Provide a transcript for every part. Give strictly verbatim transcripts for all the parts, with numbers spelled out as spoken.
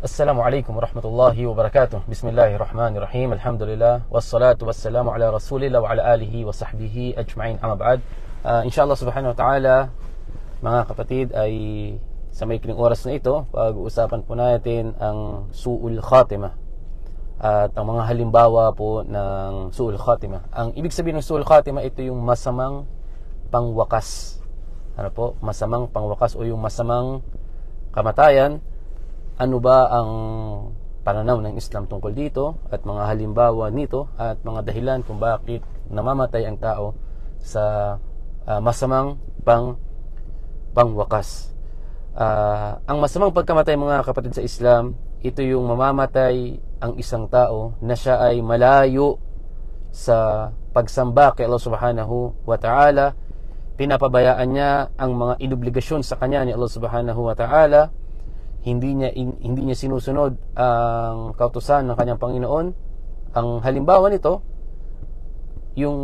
Assalamualaikum warahmatullahi wabarakatuh. Bismillahirrahmanirrahim. Alhamdulillah wassalatu wassalamu ala Rasulillah wa ala alihi wa sahbihi ajma'in. Amma ba'd. Uh, inshallah subhanahu wa ta'ala, mga kapatid, ay sa may kiling oras na ito, pag-uusapan po natin ang su'ul khatimah at ang mga halimbawa po ng su'ul khatimah. Ang ibig sabihin ng su'ul khatimah, ito yung masamang pangwakas. Ano po? Masamang pangwakas o yung masamang kamatayan. Ano ba ang pananaw ng Islam tungkol dito at mga halimbawa nito at mga dahilan kung bakit namamatay ang tao sa uh, masamang pang pangwakas. Uh, ang masamang pagkamatay, mga kapatid sa Islam, ito yung mamamatay ang isang tao na siya ay malayo sa pagsamba kay Allah subhanahu wa ta'ala. Pinapabayaan niya ang mga inobligasyon sa kanya ni Allah subhanahu wa ta'ala. Hindi niya in, hindi niya sinusunod ang kautusan ng kanyang Panginoon. Ang halimbawa nito, yung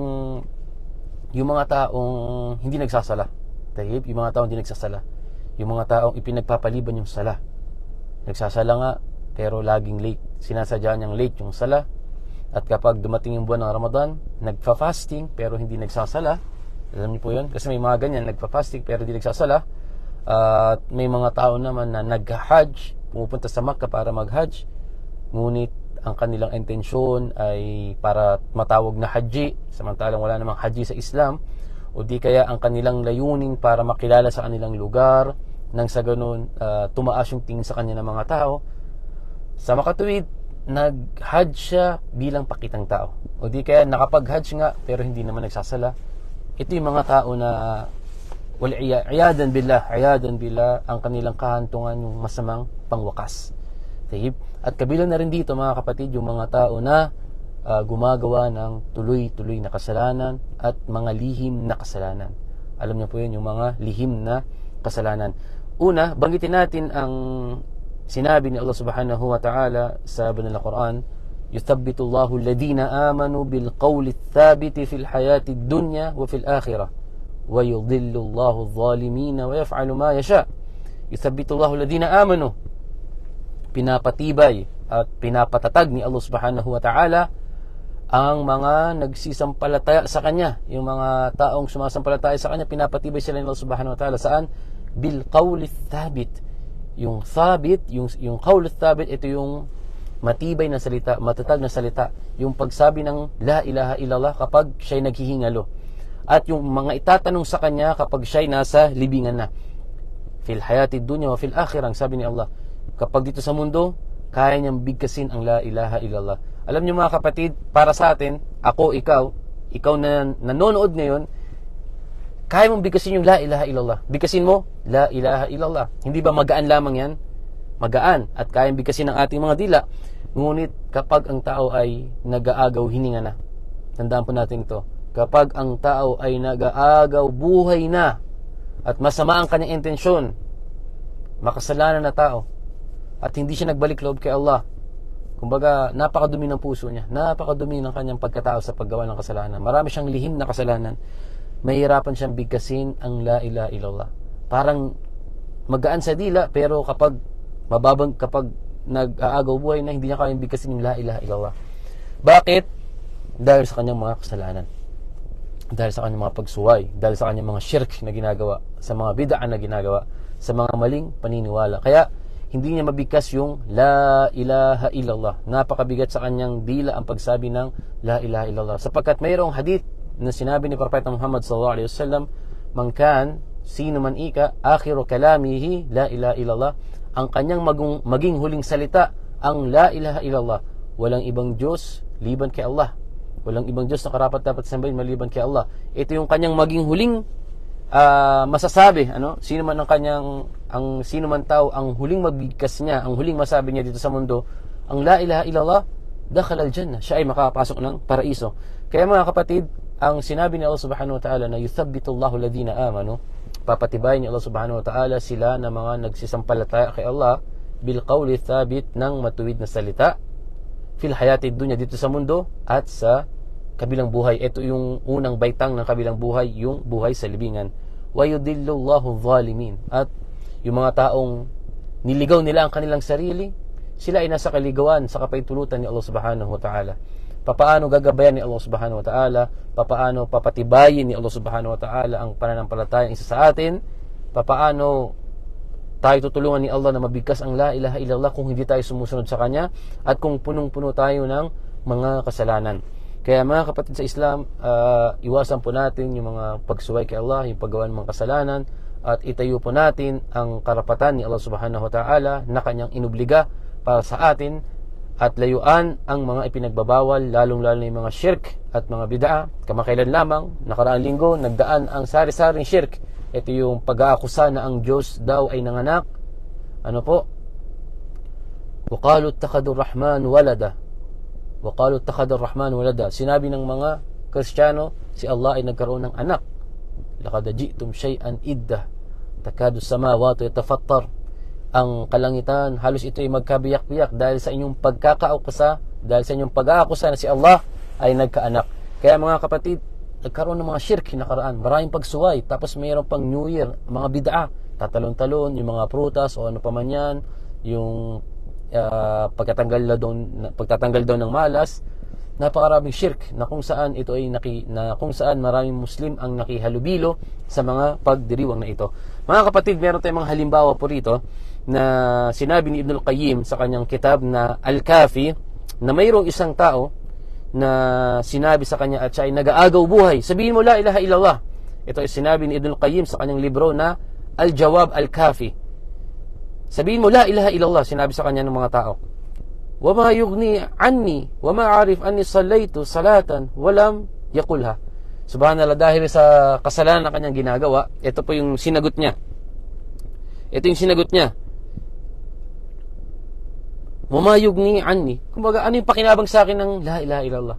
yung mga taong hindi nagsasala. Tayyib, yung mga taong hindi nagsasala. Yung mga taong ipinagpapaliban yung sala. Nagsasala nga, pero laging late. Sinasadya niyang late yung sala. At kapag dumating yung buwan ng Ramadan, nagfa-fasting pero hindi nagsasala. Alam niyo po yun? Kasi may mga ganyan, nagfa-fasting pero hindi nagsasala. At uh, may mga tao naman na nag-hajj, pumupunta sa Makkah para mag-hajj, ngunit ang kanilang intensyon ay para matawag na haji, samantalang wala namang haji sa Islam, o di kaya ang kanilang layunin para makilala sa kanilang lugar, nang sa ganun uh, tumaas yung tingin sa kanya ng mga tao. Sa makatuwid, nag-hajj siya bilang pakitang tao, o di kaya nakapag-hajj nga pero hindi naman nagsasala. Ito yung mga tao na wal iyadan billah, iyadan billah, ang kanilang kahantungan yung masamang pangwakas. Tahib. At kabilang na rin dito, mga kapatid, yung mga tao na uh, gumagawa ng tuloy-tuloy na kasalanan at mga lihim na kasalanan. Alam niyo po yun, yung mga lihim na kasalanan. Una, banggitin natin ang sinabi ni Allah subhanahu wa ta'ala sa banal na Quran, yuthabbitu Allahu alladhina amanu bil qawli thabiti fil hayati dunya wa fil akhirah وَيُضِلُّ اللَّهُ الظَّالِمِينَ وَيَفْعَلُ مَا يَشَاءُ. يُثَبِّتُ اللَّهُ الَّذِينَ آمَنُوا. Pinapatibay at pinapatatag ni Allah subhanahu wa ta'ala ang mga nagsisampalataya sa Kanya. Yung mga taong sumasampalataya sa Kanya, pinapatibay sila ni Allah subhanahu wa ta'ala. Saan? Bil qawli thabit. Yung thabit, yung, yung qawli thabit, ito yung matibay na salita, matatag na salita. Yung pagsabi ng la ilaha illallah kapag siya'y naghihingalo. At yung mga itatanong sa kanya kapag siya'y nasa libingan na. Fil hayati dunya wa fil akhirah, sabi ni Allah. Kapag dito sa mundo, kaya niyang bigkasin ang la ilaha illallah. Alam niyo, mga kapatid, para sa atin, ako, ikaw, ikaw na nanonood ngayon, kaya mong bigkasin yung la ilaha illallah. Bigkasin mo, la ilaha illallah. Hindi ba magaan lamang yan? Magaan. At kayang bigkasin ng ating mga dila. Ngunit kapag ang tao ay nag-aagaw hininga na, tandaan po natin ito. Kapag ang tao ay nag-aagaw buhay na at masama ang kanyang intensyon, makasalanan na tao, at hindi siya nagbalik loob kay Allah, kumbaga napakadumi ng puso niya, napakadumi ng kanyang pagkatao sa paggawa ng kasalanan, marami siyang lihim na kasalanan, mahirapan siyang bigkasin ang la ilaha illallah. Parang magaan sa dila, pero kapag mababang, kapag nag-aagaw buhay na, hindi niya kayang bigkasin yung la ilaha illallah. Bakit? Dahil sa kanyang mga kasalanan, dahil sa kanyang mga pagsuway, dahil sa kanyang mga shirk na ginagawa, sa mga bid'a na ginagawa, sa mga maling paniniwala. Kaya hindi niya mabigkas yung la ilaha illallah. Napakabigat sa kanyang dila ang pagsabi ng la ilaha illallah, sapagkat mayroong hadith na sinabi ni Propeta Muhammad sallallahu alaihi wasallam, man kan, sino man ika, akhiru kalamihi la ilaha illallah, ang kanyang maging, maging huling salita ang la ilaha illallah. Walang ibang Diyos liban kay Allah. Walang ibang Diyos na karapat dapat sambahin maliban kay Allah. Ito yung kanyang maging huling uh, masasabi, ano? Sino man ang kanyang ang sino man tao ang huling mabigkas niya, ang huling masabi niya dito sa mundo, ang la ilaha illallah, dakhala al-jannah. Siya ay makakapasok ng paraiso. Kaya, mga kapatid, ang sinabi ni Allah subhanahu wa ta'ala na yuthabbitu Allahu alladhina amanu, papatibayin ni Allah subhanahu wa ta'ala sila na mga nagsisampalataya kay Allah bil qawli thabit, ng matuwid na salita, fil hayati dunya, dito sa mundo at sa kabilang buhay. Ito yung unang baitang ng kabilang buhay, yung buhay sa libingan. Wa yudillu Allahu zalimin, at yung mga taong niligaw nila ang kanilang sarili, sila ay nasa kaligawan sa kapahintulutan ni Allah subhanahu wa ta'ala. Papaano gagabayan ni Allah subhanahu wa ta'ala, papaano papatibayin ni Allah subhanahu wa ta'ala ang pananampalataya isa sa atin, papaano tayo tutulungan ni Allah na mabigkas ang la ilaha illallah kung hindi tayo sumusunod sa Kanya, at kung punong-puno tayo ng mga kasalanan. Kaya mga kapatid sa Islam, uh, iwasan po natin yung mga pagsuway kay Allah, yung paggawa ng mga kasalanan, at itayo po natin ang karapatan ni Allah subhanahu wa ta'ala na Kanyang inubliga para sa atin, at layuan ang mga ipinagbabawal, lalong-lalo na yung mga shirk at mga bid'a. Kamakailan lamang, nakaraang linggo, nagdaan ang sari-saring shirk. Ito yung pag-aakusa na ang Diyos daw ay nanganak. Ano po? وَقَالُوا اتَّخَذُوا الرَّحْمَنُ وَلَدًا وَقَالُوا اتَّخَذَ الرَّحْمَنُ وَلَدًا. Sinabi ng mga Kristiyano, si Allah ay nagkaroon ng anak. لَقَدْ جِئْتُمْ شَيْئًا إِدَّةً تَكَادُ السَّمَاوَاتُ يَتَفَطَّرْنَ. Ang kalangitan, halos ito ay magkabiyak-biyak dahil sa inyong pagkakaukusa, dahil sa inyong pag-aakusa na si Allah ay nagkaanak. Kaya mga kapatid, nagkaroon ng mga shirk nakaraan, maraming pagsuway, tapos mayroon pang New Year, mga bid'a, tatalon-talon, yung mga prutas o ano pa man yan, yung uh, pagtatanggal daw, pagtatanggal daw ng malas. Napakaraming shirk na kung saan ito ay naki, na kung saan maraming Muslim ang nakihalubilo sa mga pagdiriwang na ito. Mga kapatid, meron tayong mga halimbawa po rito na sinabi ni Ibn al-Qayyim sa kanyang kitab na Al-Kafi, na mayroong isang tao na sinabi sa kanya at siya ay nag-aagaw buhay, sabihin mo la ilaha illallah. Ito ay sinabi ni Ibn al-Qayyim sa kanyang libro na Al-Jawab Al-Kafi. Sabihin mo la ilaha illallah, sinabi sa kanya ng mga tao. وَمَا يُغْنِي عَنِّي وَمَا عَرِفْ أَنِّي صَلَّيْتُ صَلَاةً وَلَمْ يَقُلْهَا. Subhanallah, dahil sa kasalanan na kanyang ginagawa, ito po yung sinagot niya. Ito yung sinagot niya. وَمَا يُغْنِي عَنِّي. Kumbaga, ano yung pakinabang sa akin ng la ilaha illallah?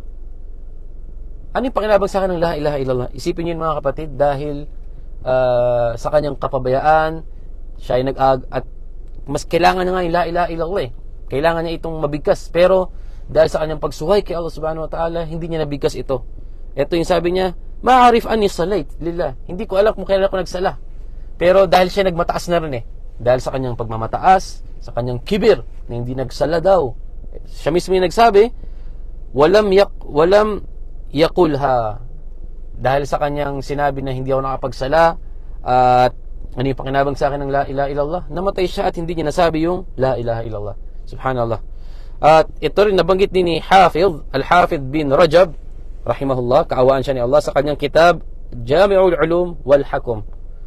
Ano yung pakinabang sa akin ng la ilaha illallah? Isipin niyo mga kapatid, dahil uh, sa kanyang kapabayaan, siya ay nag-ag at mas kailangan niya nga yung la ilaha illallah eh. Kailangan niya itong mabigkas, pero dahil sa kanyang pagsuway kay Allah subhanahu wa ta'ala, hindi niya nabigkas ito. Ito yung sabi niya, ma'arif anni salait lillah. Hindi ko alam kung kailan ako nagsala. Pero dahil siya nagmataas na rin eh, dahil sa kanyang pagmamataas, sa kanyang kibir, na hindi nagsala daw. Siya mismo yung nagsabi, walam yak walam yaqulha. Dahil sa kanyang sinabi na hindi ako nakapagsala, at ano yung pakinabang sa akin ng la ilaha illallah, namatay siya at hindi niya nasabi yung la ilaha illallah. Subhanallah. At ito rin nabanggit din ni Hafidh, Al-Hafidh bin Rajab rahimahullah, kaawaan siya ni Allah, sa kanyang kitab Jami'ul Ulum wal Hakum,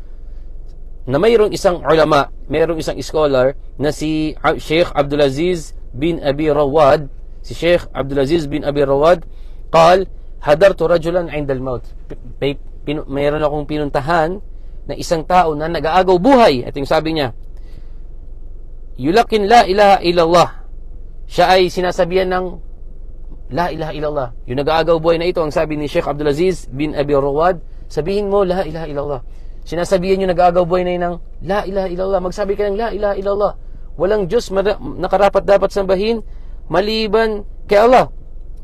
na mayroong isang ulama, mayroong isang scholar na si Sheikh Abdul Aziz bin Abi Rawad. Si Sheikh Abdul Aziz bin Abi Rawad قال hadartu rajulan 'inda al-maut. Mayroon akong pinuntahan na isang tao na nag-aagaw buhay. Ito yung sabi niya, yulakin la ilaha illallah. Siya ay sinasabihan ng la ilaha illallah. Yung nag-aagaw buhay na ito, ang sabi ni Sheikh Abdul Aziz bin Abi Rawad, sabihin mo la ilaha illallah. Sinasabihan yung nag-aagaw buhay na yun ng la ilaha illallah. Magsabi ka ng la ilaha illallah. Walang Diyos nakarapat dapat sambahin maliban kay Allah.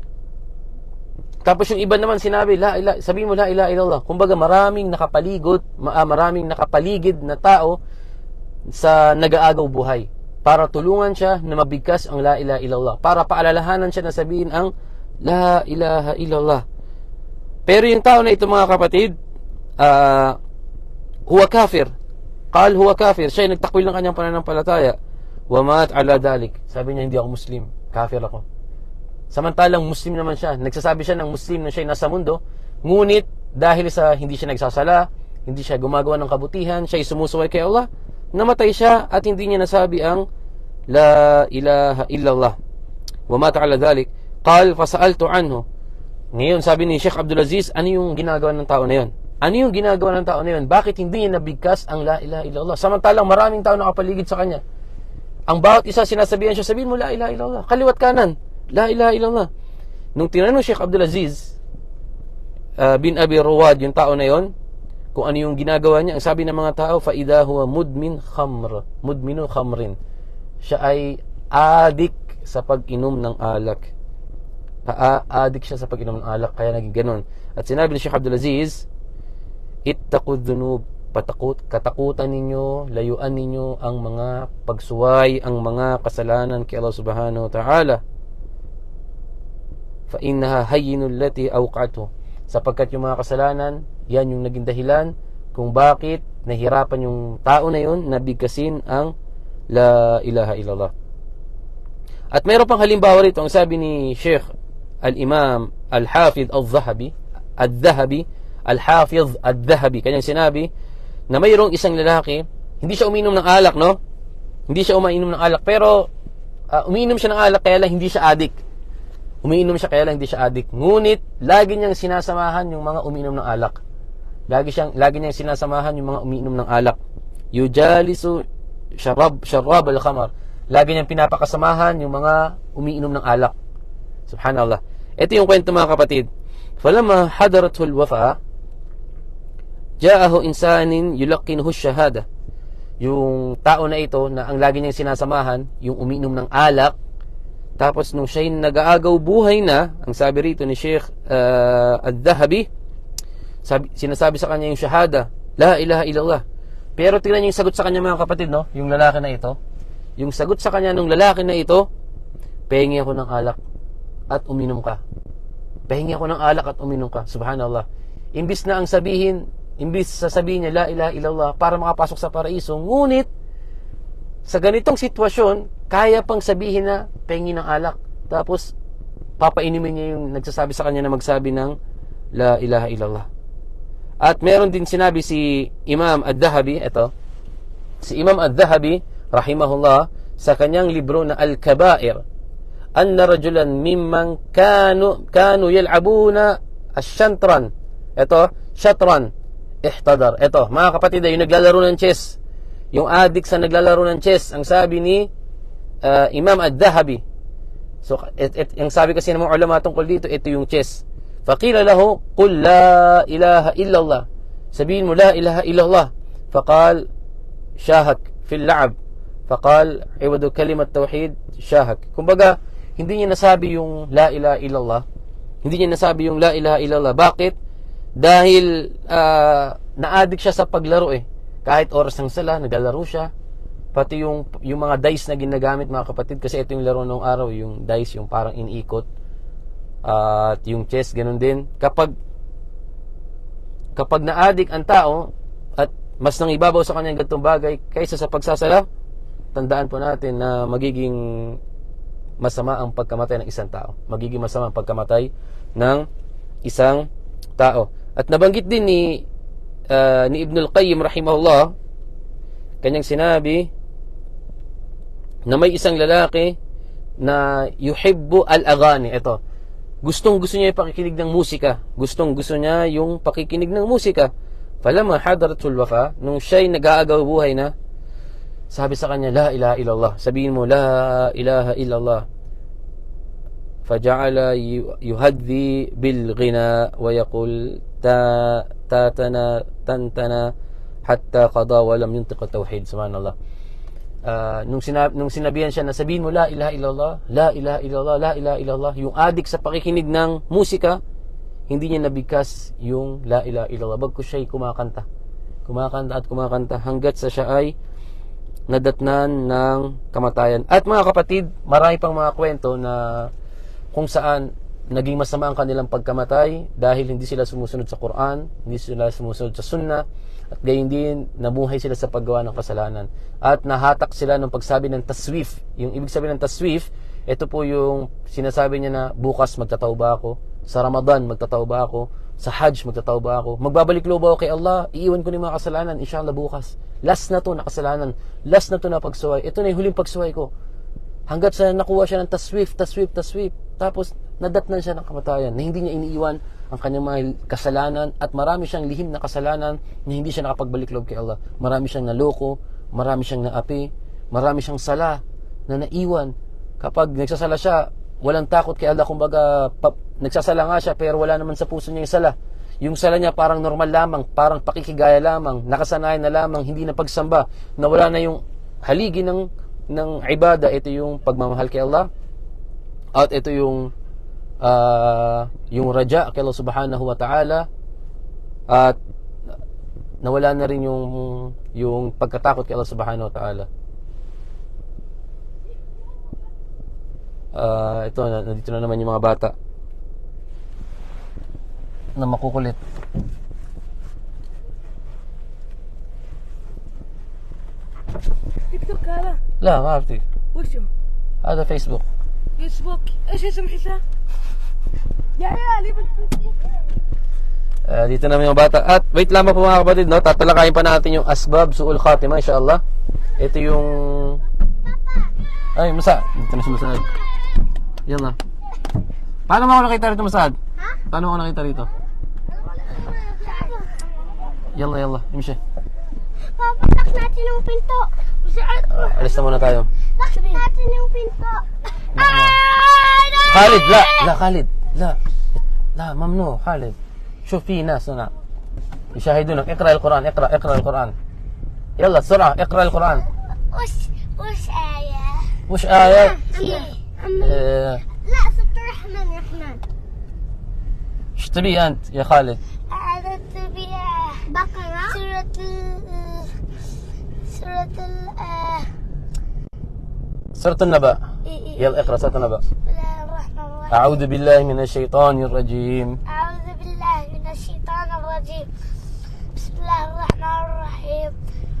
Tapos yung iba naman sinabi, la ilaha, sabihin mo la ilaha illallah. Kumbaga maraming nakapaligid, maraming nakapaligid na tao sa nag-aagaw buhay, para tulungan siya na mabigkas ang la ilaha illallah, para paalalahanan siya na sabihin ang la ilaha illallah. Pero yung tao na ito mga kapatid, uh, huwa kafir. Qal huwa kafir. Siya ay nagtakwil ng kanyang pananampalataya. Wa mat ala dalik. Sabi niya, hindi ako Muslim, kafir ako. Samantalang Muslim naman siya. Nagsasabi siya ng Muslim na siya nasa mundo, ngunit dahil sa hindi siya nagsasala, hindi siya gumagawa ng kabutihan, siya ay sumusuway kay Allah, namatay siya at hindi niya nasabi ang la ilaha illallah. Wa mata ala dhalik. Qal fasa'altu anhu. Ngayon sabi ni Sheikh Abdul Aziz, ano yung ginagawa ng tao na yon? Ano yung ginagawa ng tao na yon? Bakit hindi niya nabigkas ang la ilaha illallah? Samantalang maraming tao nakapaligid sa kanya. Ang bawat isa sinasabihan siya, sabihin mo la ilaha illallah, kaliwat kanan, la ilaha illallah. Nung tinanong Sheikh Abdul Aziz uh, bin Abi Rawad yung tao na yon kung ano yung ginagawa niya, ang sabi ng mga tao, فَإِذَا هُوَ مُدْمِنْ خَمْرٍ مُدْمِنُ خَمْرٍ. Siya ay adik sa pag-inom ng alak. Adik siya sa pag-inom ng alak, kaya naging ganun. At sinabi ni Sheikh Abdul Aziz, ittaqu dhunub patakut, katakutan ninyo, layuan ninyo ang mga pagsuway, ang mga kasalanan kay Allah subhanahu wa ta'ala. Fa innaha hayyinul lati awqatu, sapagkat yung mga kasalanan, yan yung naging dahilan kung bakit nahirapan yung tao na yun na bigkasin ang la ilaha illallah. At mayroon pang halimbawa rito, ang sabi ni Sheikh Al-Imam Al-Hafidh Al-Zahabi, Al-Zahabi, Al-Hafidh Al-Zahabi, kanyang sinabi na mayroong isang lalaki, hindi siya uminom ng alak, no? Hindi siya uminom ng alak, pero uh, umiinom siya ng alak kaya lang hindi siya adik. Umiinom siya kaya lang hindi siya adik. Ngunit lagi niyang sinasamahan yung mga umiinom ng alak. Lagi siyang lagi niyang sinasamahan yung mga umiinom ng alak. Yujalisu sharab sharab al-khamar. Lagi niyang pinapakasamahan yung mga umiinom ng alak. Subhanallah. Ito yung kwento, mga kapatid. Falamma hadarathu al-wafa, ja'ahu insanin yulaqinuhu ash-shahada. Yung tao na ito na ang lagi niyang sinasamahan, yung umiinom ng alak, tapos nung siya'y nag-aagaw buhay na, ang sabi rito ni Sheikh uh, Al-Dhahabi, sabi, sinasabi sa kanya yung shahada, la ilaha illallah. Pero tingnan niyo yung sagot sa kanya, mga kapatid, no? Yung lalaki na ito, yung sagot sa kanya nung lalaki na ito, pahingi ako ng alak at uminom ka. Pahingi ako ng alak at uminom ka. Subhanallah. Imbis na ang sabihin, imbis sasabihin niya la ilaha illallah para makapasok sa paraiso, ngunit sa ganitong sitwasyon, kaya pang sabihin na pahingi ng alak, tapos papainumin niya yung nagsasabi sa kanya na magsabi ng la ilaha illallah. At meron din sinabi si Imam Al-Dhahabi, ito si Imam Al-Dhahabi rahimahullah sa kanyang libro na Al-Kabair, anna rajulan mimman kanu kanu yal'abuna ash-shantran, ito shatran ihtadar. Ito, mga kapatid, yung naglalaro ng chess, yung addict sa naglalaro ng chess, ang sabi ni uh, Imam Al-Dhahabi. So, et, et, yung sabi kasi ng mga ulama tungkol dito, ito yung chess. Faqila lahu, qul la ilaha illallah. Sabihin mo, la ilaha illallah. Faqal, shahak fil la'ab. Faqal, iwadu kalimat tawhid, shahak. Kumbaga, hindi niya nasabi yung la ilaha illallah. Hindi niya nasabi yung la ilaha illallah. Bakit? Dahil uh, na-addict siya sa paglaro eh. Kahit oras ng sala, naglalaro siya. Pati yung, yung mga dice na ginagamit, mga kapatid, kasi ito yung laro ng araw, yung dice, yung parang iniikot. Uh, at yung chess, ganun din. Kapag kapag na-addict ang tao at mas nangibabaw sa kanyang ganitong bagay kaysa sa pagsasala, tandaan po natin na magiging masama ang pagkamatay ng isang tao. Magiging masama ang pagkamatay ng isang tao. At nabanggit din ni uh, ni Ibn al-Qayyim rahimahullah, kanyang sinabi na may isang lalaki na yuhibbu al-aghani. Ito, gustong gusto niya yung pakikinig ng musika. Gustong gusto niya yung pakikinig ng musika. Falamma hadaratul wafa, nung siya'y nag-aagaw buhay na, sabi sa kanya, la ilaha illallah. Sabihin mo, la ilaha illallah. Faja'ala yuhaddi bil ghina wa yaqul ta tatana tantana hatta qada wa lam yuntiq at-tauhid. Subhanallah. Uh, nung sinab nung sinabihan siya na sabihin mo la ilaha illallah, la ilaha illallah, la ilaha illallah, yung adik sa pakikinig ng musika, hindi niya nabigkas yung la ilaha illallah, bagkus siya'y kumakanta. Kumakanta at kumakanta hanggat sa siya ay nadatnan ng kamatayan. At mga kapatid, marami pang mga kwento na kung saan naging masama ang kanilang pagkamatay dahil hindi sila sumusunod sa Quran, hindi sila sumusunod sa Sunnah, at gayon din nabuhay sila sa paggawa ng kasalanan. At nahatak sila ng pagsabi ng taswif. Yung ibig sabihin ng taswif, ito po yung sinasabi niya na bukas magtatauba ako, sa Ramadan magtatauba ako, sa Hajj magtatauba ako, magbabalik loob ako kay Allah, iiwan ko ni mga kasalanan, inshallah bukas. Last na to na kasalanan, last na to na pagsuway. Ito na yung huling pagsuway ko. Hanggat sa nakuha siya ng taswif, taswif, taswif. Tapos nadatnan siya ng kamatayan na hindi niya iniiwan ang kanyang mga kasalanan, at marami siyang lihim na kasalanan na hindi siya nakapagbalik loob kay Allah. Marami siyang naloko, marami siyang naapi, marami siyang sala na naiwan. Kapag nagsasala siya, walang takot kay Allah. Kumbaga, pa, nagsasala nga siya pero wala naman sa puso niya yung sala. Yung sala niya parang normal lamang, parang pakikigaya lamang, nakasanayan na lamang, hindi na pagsamba, na wala na yung haligi ng ng ibada. Ito yung pagmamahal kay Allah, at ito yung uh, yung raja kay Allah subhanahu wa ta'ala, at nawala na rin yung yung pagkatakot kay Allah subhanahu wa ta'ala. Uh, ito, nandito na naman yung mga bata na makukulit. تيك توك هذا؟ لا ما عرفتي. وشو؟ هذا فيسبوك. فيسبوك. ايش اسم حساب؟ يا عيالي Uh, dito naman yung bata. At wait lamang po mga kapatid, no? Tatalakayin pa natin yung asbab su'ul khatima, insyaAllah. Ito yung... Ay, Masad. Dito na si Masad. Yalla. Paano mo ako nakita rito, Masad? Ha? Paano mo ako nakita rito? Yalla, yalla. Imshi. Papa, lock natin yung pinto. Uh, alis na muna tayo. Lock natin yung pinto. Khalid, la. La, Khalid. La. La, mamnu, Khalid. شوف في ناس هنا يشاهدونك. اقرأ القرآن. اقرأ اقرأ القرآن. يلا بسرعة اقرأ القرآن. وش وش آية؟ وش آية؟ اه... لا ست الرحمن الرحمن. ايش تبي أنت يا خالد؟ أنا تبي بقرة. سورة ال سورة ال سورة النبأ. يلا اقرأ سورة النبأ. بسم الله الرحمن الرحيم. أعوذ بالله من الشيطان الرجيم. أعوذ بالله من الشيطان الرجيم. بسم الله الرحمن الرحيم.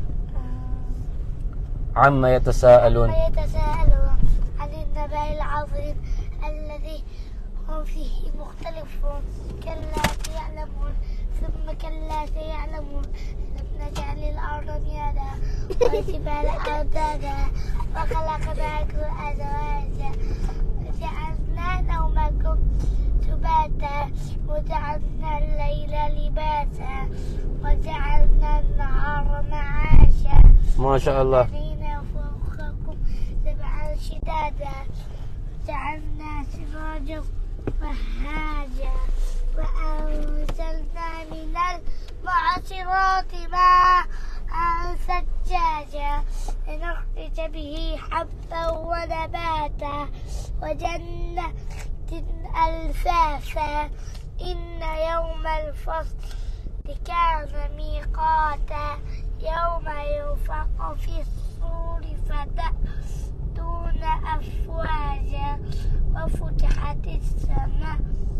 عما يتساءلون. عما يتساءلون عن النبأ العظيم الذي هم فيه مختلفون. كلا سيعلمون ثم كلا سيعلمون. ألم نجعل الأرض مهادا والجبال أوتادا وخلقناكم أزواجا وجعلنا نومكم سباتا وجعلنا الليل لباسا وجعلنا النهار معاشا. ما شاء الله. بنينا فوقكم سبعا شدادا وجعلنا سراجا وهاجا وأنزلنا من المعصرات ماء ثجاجا لنخرج به حبا ونباتا وجنات ألفافا. إن يوم الفصل كان ميقاتا يوم ينفخ في الصور فتأتون أفواجا وفتحت السماء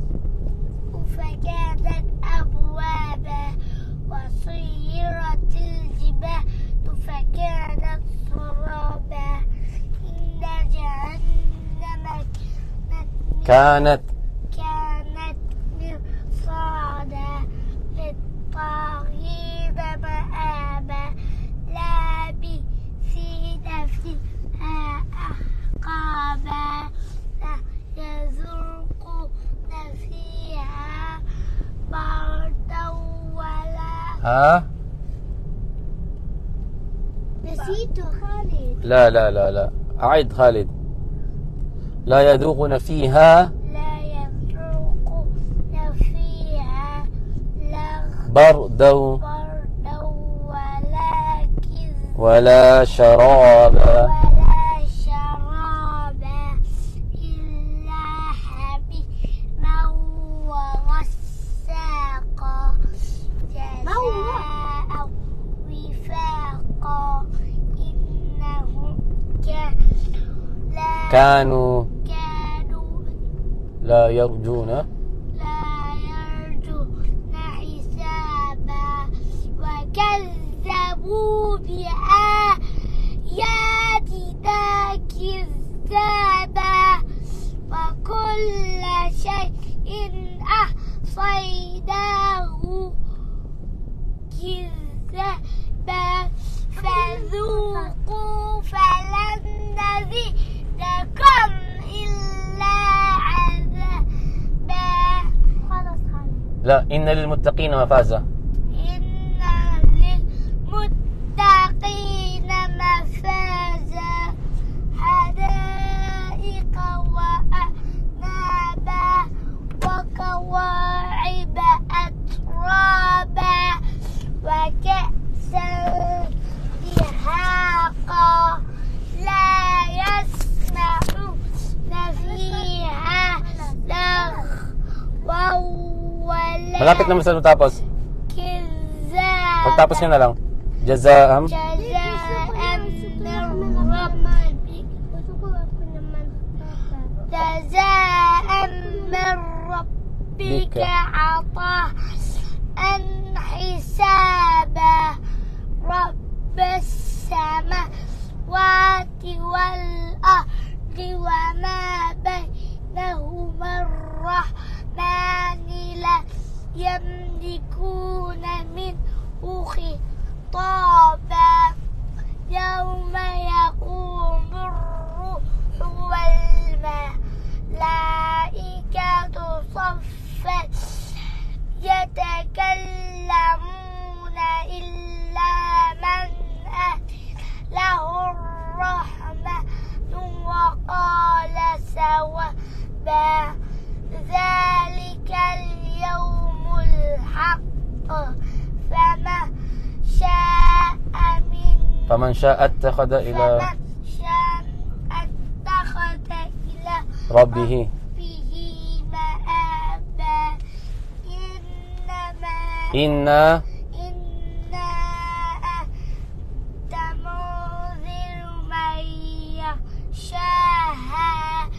فكانت أبوابا وسيرت الجبال فكانت سرابا. إن جهنم كانت كانت مرصادا للطاغين مآبا لابثين فيها أحقابا لا يذوقون فيها بردا ولا. ها؟ نسيته خالد. لا لا لا لا أعد خالد. لا يذوقون فيها لا يذوقون فيها بردا بردا ولا كذبا ولا شرابا ولا شرابا إلا حميما وغساقا جزاء وفاقا. إنهم كانوا كانوا لا يرجون لا يرجون حسابا وكذبوا بآياتنا كذابا وكل شيء أحصيناه كذابا فذوقوا فلن نزيدكم إلا عذابا. لا إن للمتقين مفازة. إن للمتقين مفازا حدائق وأعنابا وكواعب أترابا وكأسا دهاقا لا يسمعون فيها لغوا ولا Malapit naman sa matapos. كذابا Pagtapos nyo na lang. Jazaa'an. Jazaan min rabbik. Jazaan min rabbika ata'an hisaba. Rabbas samawati wal ardi wa ma bainahuma ar-rahmani la yamlikuna minhu khitaba. Yawma yaqumur ruhu wal malaikatu saffan yatakallamuna illa man lahu ar-rahmanu wa qala sawaba. Zalikal yawmul haqq fama sya'a min Faman sya'a attakhadha ila فمن شاء اتخذ إلى Rabbihi. ربه مآبا. إنما Inna إنا أنت منذر من يخشاها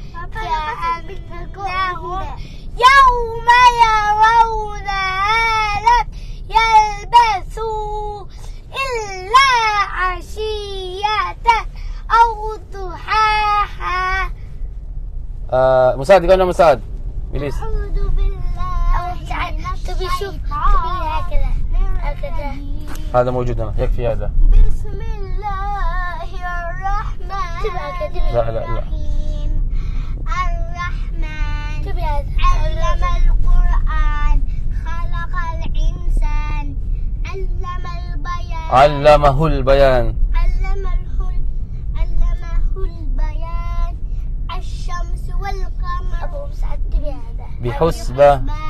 كأنهم يوم يرونها لم يلبثوا إلا عشية أو ضحاها. uh, Musad, ikaw na Musad. Bilis. أعوذ بالله تبي شوف تبي هكذا هكذا. هذا موجود هنا. يكفي هذا. بسم الله الرحمن لا لا لا. الرحيم. الرحمن علم القرآن خلق الإنسان علم البيان علمه البيان. علمه علمه البيان. الشمس والقمر. أبو مسعد تبي هذا بحسبة.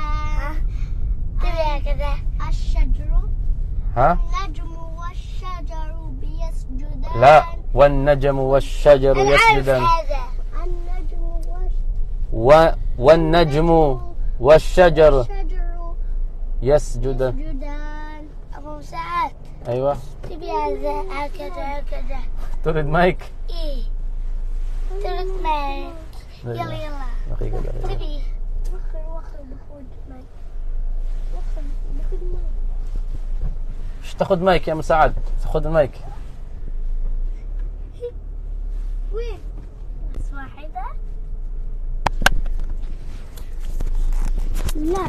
تبي هكذا. الشجر ها؟ النجم والشجر بيسجدان. لا. والنجم والشجر أنا عارف يسجدان. هذا. النجم والشجر و... والنجم والشجر الشجر يسجدان. يسجدان. أبو مسعد أيوة. تبي هذا هكذا هكذا. تريد مايك؟ إيه ترك مايك. يلا يلا دقيقة دقيقة. تبي وخر وخر بخود مايك. وخر بخود مايك. ايش تاخذ مايك يا مساعد؟ خذ المايك. وين؟ بس واحدة. لا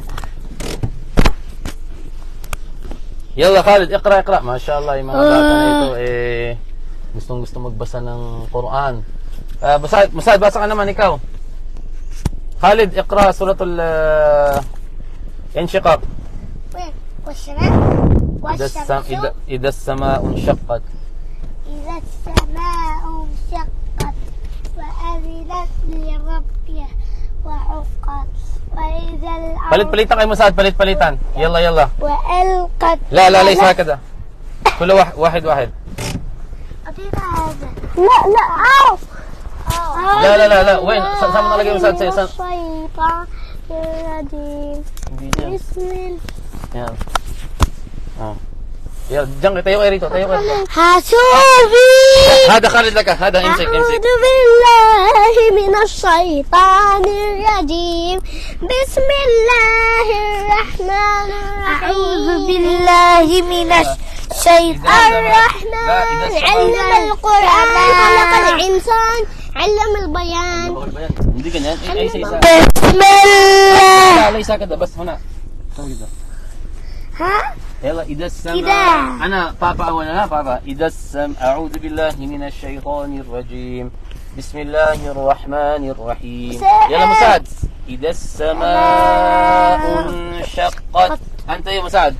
Yalla Khalid, iqra, iqra. Masya Allah, yung mga bata na ito, eh, gustong gusto magbasa ng Quran. Uh, Musad, Musad, basa ka naman ikaw. Khalid, iqra suratul uh, Inshiqaq. وين؟ والشمس إذا السم... والشمس إذا... إذا السماء انشقت. إذا السماء انشقت وأذنت لربها وحقت وإذا الأرض Palit-palitan kayo Musad, palit-palitan. Yalla, yalla. وألقت. لا لا ليس هكذا. كل واحد واحد واحد. أعطينا هذا. لا لا أو لا لا لا لا وين؟ sama lagi Musad saya. الشيطان الرجيم. بسم الله. Yan. Ah. Yan, diyan tayo kayo rito, tayo kayo rito. حسوبي. هذا خالد لك، هذا امسك امسك. أعوذ بالله من الشيطان الرجيم. بسم الله الرحمن الرحيم. أعوذ بالله من الشيطان الرحمن. علم القرآن خلق الإنسان علم البيان. Hindi ganyan. Ay, isa-isa. بسم الله. لا ليس كذا بس هنا. سوي كذا. ها؟ يلا إذا السماء. كده. أنا بابا وأنا بابا. إذا السماء. أعوذ بالله من الشيطان الرجيم. بسم الله الرحمن الرحيم. يلا مساعد. إذا السماء انشقت. أنت يا مساعد.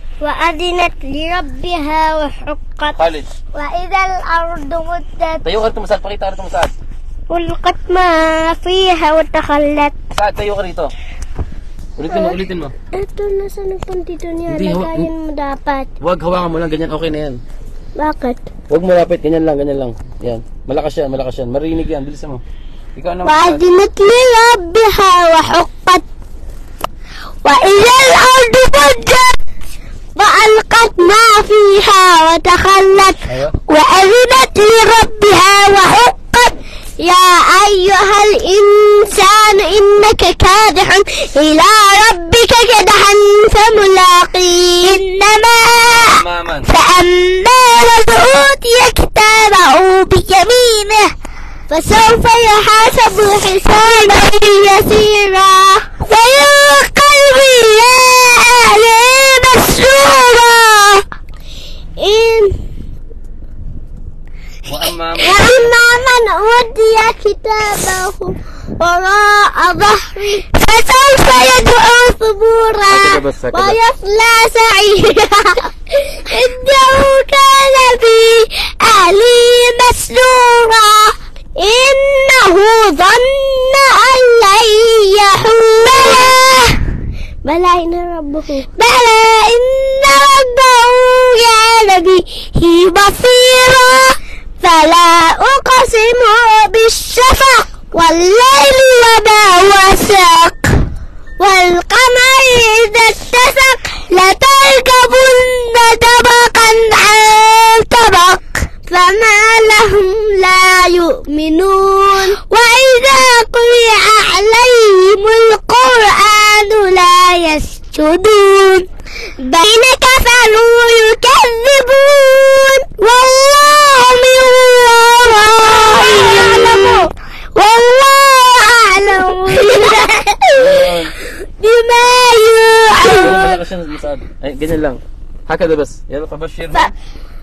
وأذنت لربها وحقت. خالد. وإذا الأرض مدت. tayo ka rito مساعد. Pakita ka rito مساعد. ألقت ما فيها وتخلت. مساعد tayo ka rito. Ulitin mo, ulitin mo. Ito, nasa nagpun dito niya. Hindi, hawa- Lagayin mo dapat. Huwag hawakan mo lang, ganyan okay na yan. Bakit? Huwag mo lapit, ganyan lang, ganyan lang. Yan. Malakas yan, malakas yan. Marinig yan, bilisan mo. Ikaw naman. وأذنت لربها وحقت وإذا الأرض مدت وألقت ما فيها وتخلت أيوة. وأذنت لربها وحقت يا أيها الإنسان إنك كادح إلى ربك كدحا فملاقيه إنما تماما. فأما من أوتي كتابه بيمينه فسوف يحاسب حسابا يسيرا وينقلب إلى أهله مسرورا إن وأما وأما من أوتي كتابه وراء ظهره فسوف يدعو ثبورا ويصلى سعيرا إنه كان في أهله مسرورا إنه ظن أن لن يحور بلى إن ربه بلى إن ربه كان به بصيرا فلا أقسم بالشفق والليل وما وسق والقمر إذا اتسق لتركبن طبقا عن طبق فما لهم لا يؤمنون وإذا قرئ عليهم القرآن لا يسجدون بين كفروا يكذبون والله من ورائهم والله أعلم بما يوعون. جنن lang هكذا بس يلا فبشرهم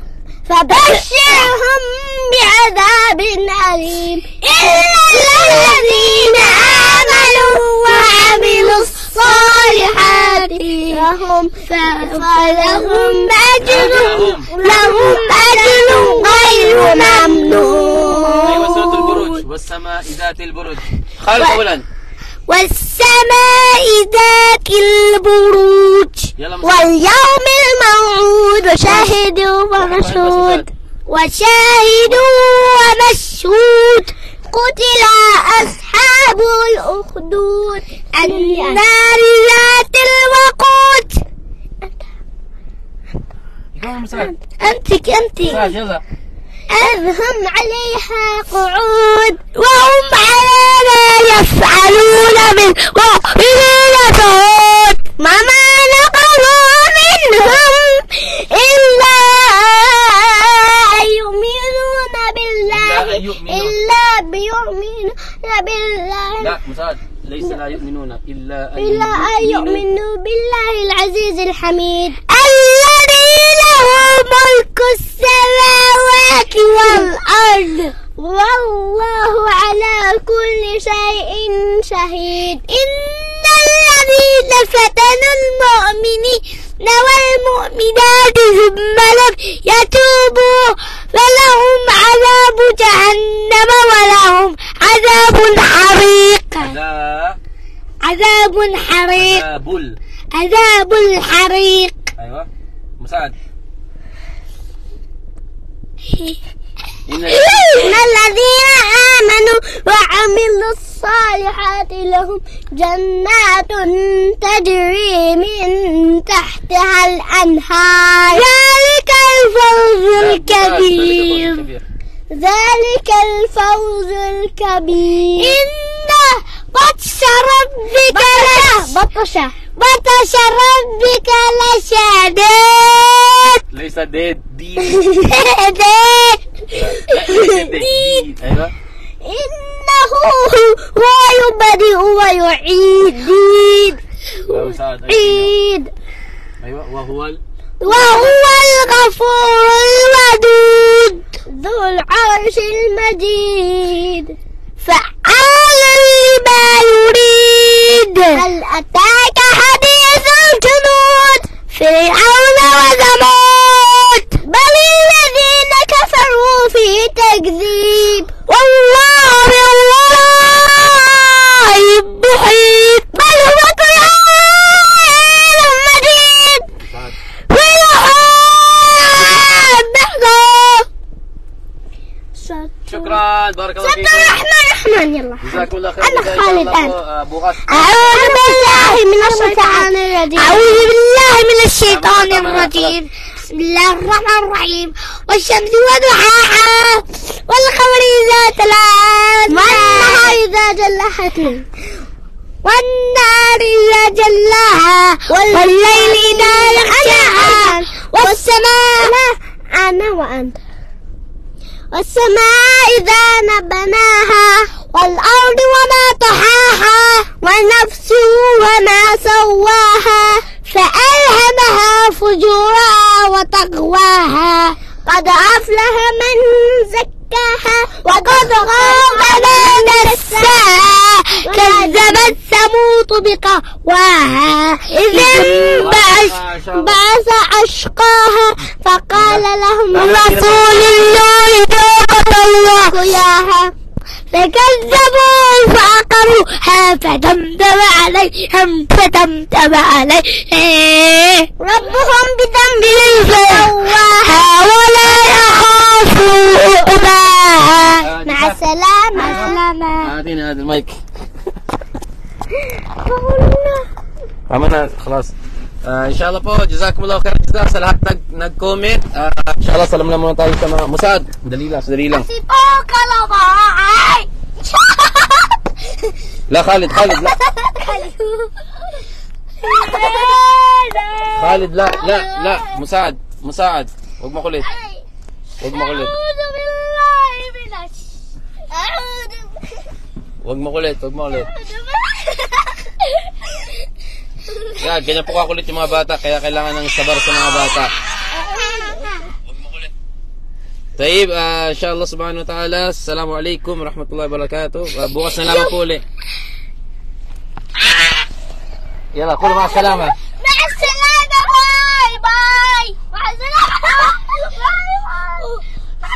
فبشرهم بعذاب أليم إلا الذين آمنوا وعملوا الصالحات لهم فلهم أجر لهم أجر غير ممنون. أيوة سورة البروج والسماء ذات البروج. خالد أولا والسماء ذات البروج واليوم الموعود وشاهد ومشهود وشاهد ومشهود قتل أصحاب الأخدود النار ذات الوقود. أنتك أنتك إذ هم عليها قعود وهم على ما يفعلون بالمؤمنين شهود ما نقموا منهم إلا أن يؤمنون بالله إلا بيؤمنون بالله لا مساعد ليس لا يؤمنون إلا أن إلا أن يؤمنوا بالله العزيز الحميد الذي له ملك السماوات والأرض والله على كل شيء شهيد. إن الذين فتنوا المؤمنين والمؤمنات ثم لم يتوبوا فلهم عذاب جهنم ولهم عذاب حريق. عذاب حريق. عذاب عذاب الحريق. أيوة مساعد. إن الذين آمنوا وعملوا الصالحات لهم جنات تجري من تحتها الأنهار ذلك الفوز الكبير ذلك الفوز الكبير. إن بطش ربك بطش بطش ربك لشديد. ليس ديد ديد ديد. أيوة. إنه هو يبدئ ويعيد. عيد. أيوة وهو ال... وهو الغفور الودود ذو العرش المجيد فعال لما يريد. هل أتاك حديث الجنود فرعون وثمود بل الذين كفروا في تكذيب والله بالله محيط بل هو قرآن مجيد في لوح. شكرا بارك الله فيك. الرحمن الرحمن يلا جزاكم الله خير. أنا خالد الآن. أبو غش. أعوذ بالله من الشيطان الرجيم. أعوذ بالله من الشيطان الرجيم. بسم الله الرحمن الرحيم. والشمس وضحاها والقمر إذا تلاها والنهار إذا جلاها والنار إذا جلاها والليل إذا يغشاها والسماء أنا وأنت والسماء إذا بناها والأرض وما طحاها ونفس وما سواها فألهمها فجورها وتقواها قد أفلح من زكاها وقد خاب من دساها كذبت ثمود بقواها إذ انبعث أشقاها فقال لهم رسول الله ناقة الله ياها فكذبوا فعقروها فدمدم عليهم فدمدم عليهم ربهم بذنبهم فسواها ولا يخاف عقباها. مع السلامة. مع السلامة. اعطيني هذا المايك. عملنا خلاص. Uh, inshallah po, jazakumullah khairan jazak sa lahat nag nag-comment. Uh, inshallah salam lang muna tayo sa mga Musad. Dali lang, dali lang. Kasi po kalabay. La Khalid, Khalid la. Khalid la, la, la, Musad, Musad. Huwag makulit. Huwag makulit. Huwag makulit, huwag makulit. Yan, ganyan po kakulit yung mga bata, kaya kailangan ng sabar sa mga bata. Taib, uh, inshallah subhanahu wa ta'ala. Assalamualaikum warahmatullahi wabarakatuh. Uh, bukas na naman po ulit. Yala, kula ma'asalama.